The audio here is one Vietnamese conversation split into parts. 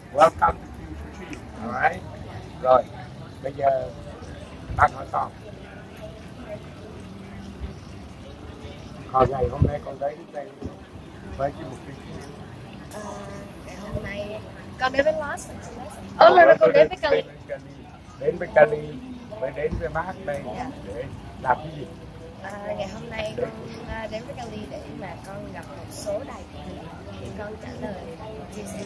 Welcome to Sushi. Alright. Rồi, bây giờ bác hỏi còn ngày hôm nay con đến đây với cái mục đích ngày hôm nay con đến với Los Angeles. Con đến với Cali. Đến với Cali mới đến với bác đây để làm cái gì? Ngày hôm nay con đến với Cali để mà con gặp một số đài truyền hình để con trả lời chia sẻ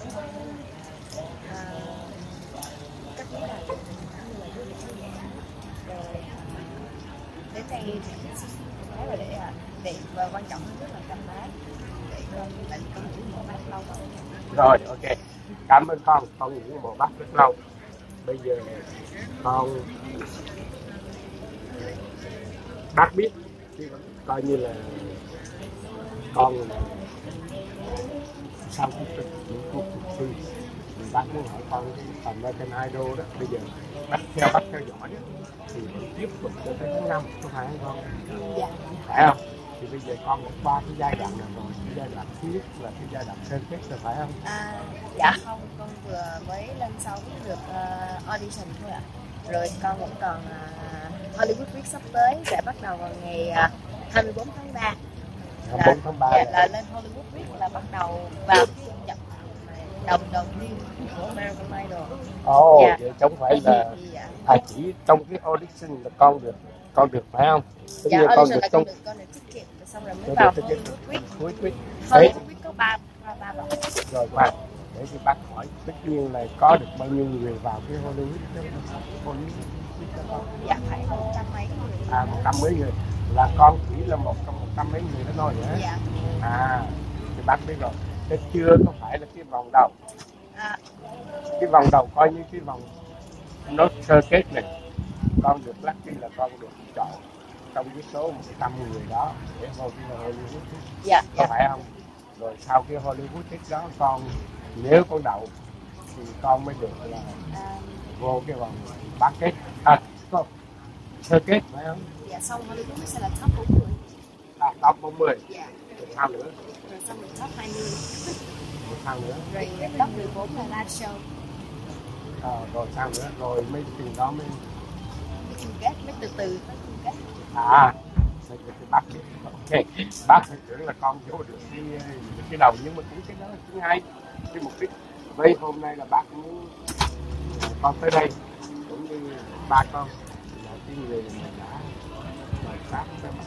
các vấn đề như là du lịch khán giả rồi đến đây rồi để và quan trọng hơn rất là cảm bác để con tại vì con ngưỡng mộ bác lâu rồi. Ok, cảm ơn con ngưỡng mộ bác rất lâu. Bây giờ bác biết coi như là con sau khi những cuộc thi thì bác muốn hỏi con cái phần American Idol đó, bây giờ bác theo dõi thì tiếp tục cho tới tháng 5 có phải không con? dạ. Phải không? Thì bây giờ con đã qua cái giai đoạn nào rồi? Cái giai đoạn thứ nhất là cái giai đoạn sơ kết rồi phải không? Dạ không, con vừa mới lên sóng được audition thôi ạ. Rồi con vẫn còn Hollywood Week sắp tới sẽ bắt đầu vào ngày 24 tháng 3. 24 tháng 3 là lên Hollywood Week là bắt đầu vào cái trận đầu tiên của American Idol. Dạ. Vậy không phải là chỉ trong cái audition là con được phải không? Dạ, audition là con được ticket xong rồi mới vào Hollywood Week. Hollywood Week có ba vòng. Rồi khoan, để thì bác hỏi tất nhiên là có được bao nhiêu người vào cái Hollywood đó? Dạ phải 100 mấy người. 100 mấy người là con chỉ là một trong 100 mấy người đó thôi hả? Dạ. Thì bác biết rồi. Thế chưa có phải là cái vòng đầu. Cái vòng đầu coi như cái vòng nó sơ kết này. Con được lucky là con được chọn trong cái số 100 người đó để vô cái Hollywood. Dạ. Có phải không? Rồi sau cái Hollywood đó con nếu con đậu thì con mới được là vô cái vòng bán kết. Sơ kết phải không? Dạ, xong Hollywood sẽ là top 40. Top 40. Dạ. Rồi sao nữa? Rồi xong rồi top 20. Rồi sao nữa? Rồi top 14 là live show. Rồi sao nữa? Rồi mấy chừng đó mới chung kết, mới từ tới chung kết. Bác ok, bác phải tưởng là con vô được cái đầu, nhưng mà cũng cái đó cũng hay. Cái mục đích vậy hôm nay là bác muốn con tới đây cũng như ba con là cái người mà đã mời bác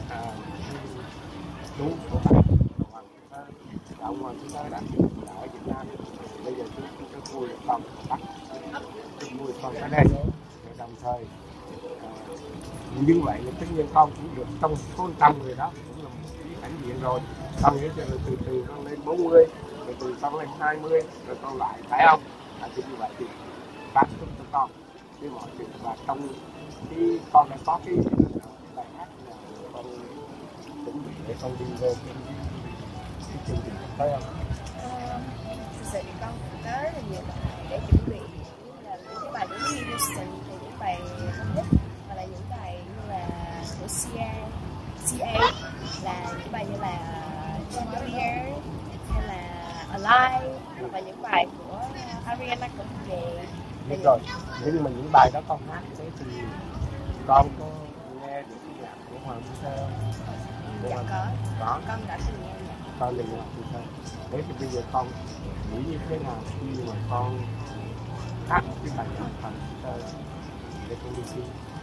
chú của bác ông Hoàng chúng ta đã ở Việt Nam. Bây giờ chúng vui là con bác vui con tới đây để đồng thời như vậy là tất nhiên con cũng được trong số 100 người đó cũng là một cái hãnh diện rồi. Con nghĩ là từ con lên 40 rồi từ con lên 20 rồi con lại phải không? Thì như vậy thì bác chúc cho con cái mọi chuyện và trong cái con đã có cái bài hát là con chuẩn bị để con đi vô cái chương trình tới không? Thực sự thì con cũng có rất là nhiều bài để chuẩn bị, như là những cái bài của Houston thì những bài không thích, hoặc là những bài như là của CA là những bài như là Chandelier hay là Alive, hoặc là những bài của Ariana Grande. Biết rồi, nhưng mà những bài đó con hát thế thì con có nghe được cái nhạc của Hoàng Thúy Thơ không? Dạ có. Con đã từng nghe nhạc. Con từng nghe Hoàng Thúy Thơ. Thế thì bây giờ con nghĩ như thế nào khi mà con hát một cái bài nhạc Hoàng Thúy Thơ để con đi thi?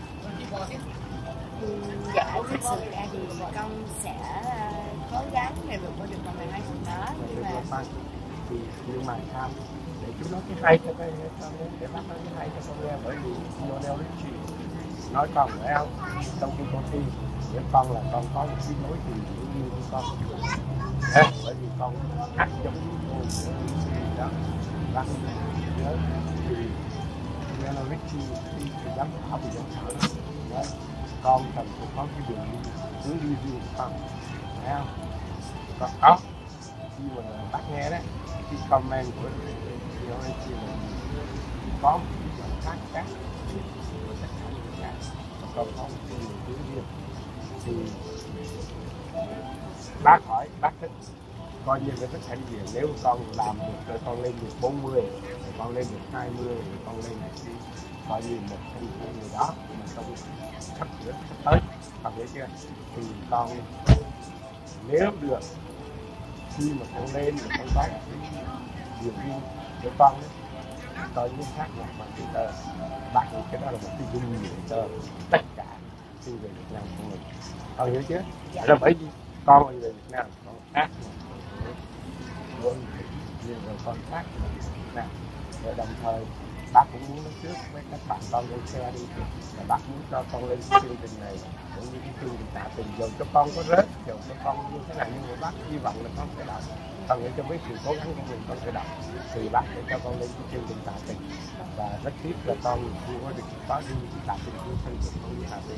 Dạ, thực sự ra thì con sẽ cố gắng để vượt qua được vòng này đó. Nhưng mà sao để chúng nó cái hay cho cái để bác nói cái hay cho con nghe, bởi vì Lionel Richie nói con phải không, trong khi con thi để con là con có một cái mối tình như con bởi vì con hát giống như cô đó bác nhớ thì Lionel Richie khi giám khảo thì giám khảo đó con cần phải có cái đường hướng đi riêng của con phải không? Con có khi mà bác nghe đấy cái comment của Lionel Richie là có một cái giọng hát khác của tất cả những cái con có một cái đường hướng riêng thì bác hỏi bác thích coi như là rất hãnh diện nếu con làm được rồi con lên được 40 con lên được 20 rồi con lên này thì coi như một trong những người đó mà trong sắp tới con thấy chưa, thì con nếu được khi mà con lên thì con có cái điều riêng của con ấy, coi như khác nhạc mà chúng ta bạn cái đó là một cái dung để cho tất cả sinh viên Việt Nam của mình, con hiểu chứ? Rồi bởi vì con là người Việt Nam con khác với nhiều người con khác nè, rồi đồng thời bác cũng muốn nói trước với các bạn con lên xe đi là bác muốn cho con lên cái chương trình này cũng như cái chương trình tạ tình, dù cho con có rớt dù cho con như thế này, nhưng mà bác hy vọng là con sẽ đọc, con nghĩ cho với sự cố gắng của mình con sẽ đọc, thì bác sẽ cho con lên cái chương trình tạ tình. Và rất tiếc là con chưa có được có đi tạ tình của thân của con đi tạ tình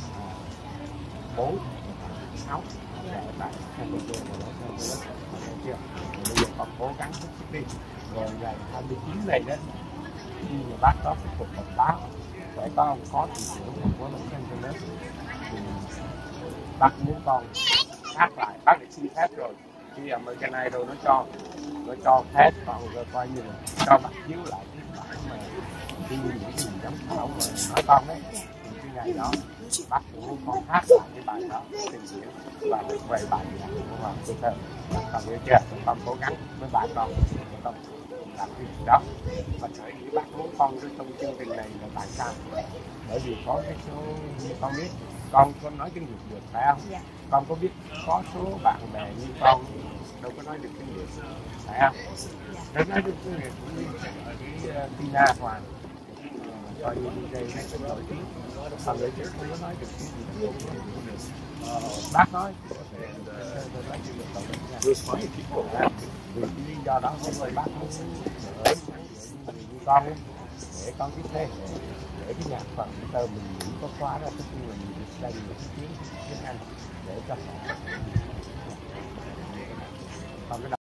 4, 6 ở tại Campuchia và nói theo tôi thấy chưa, bây giờ con cố gắng hết sức đi, rồi ngày 29 này đó khi mà bác có cái cuộc họp báo sẽ có thị trưởng của Los Angeles thì bác muốn con hát lại, bác đã xin phép rồi, khi American Idol nó cho phép con rồi coi như là cho bác chiếu lại cái bản mà đi những cái gì giám khảo mà nói con đấy, thì cái ngày đó bác cũng muốn con hát lại cái bài đó trình diễn và được về bài nhạc của Hoàng Tư Thơ. Con hiểu chưa? Con cố gắng với bạn con làm cái gì đó, và sở dĩ bác muốn con trong chương trình này là tại sao? Bởi vì có cái số như con biết con nói tiếng Việt được phải không? Dạ. Con có biết có số bạn bè như con đâu có nói được tiếng Việt phải không? Nó nói được tiếng Việt cũng như cái Tina Hoàng coi như DJ này cũng nổi tiếng, còn người chứ không có nói được tiếng Việt, không có được. Bác nói vì lý do đó nên bác muốn ở như con ấy, để con biết thêm để cái nhạc phần tơ mình cũng có khóa ra tất nhiên là mình được đây một cái tiếng Anh để cho họ còn cái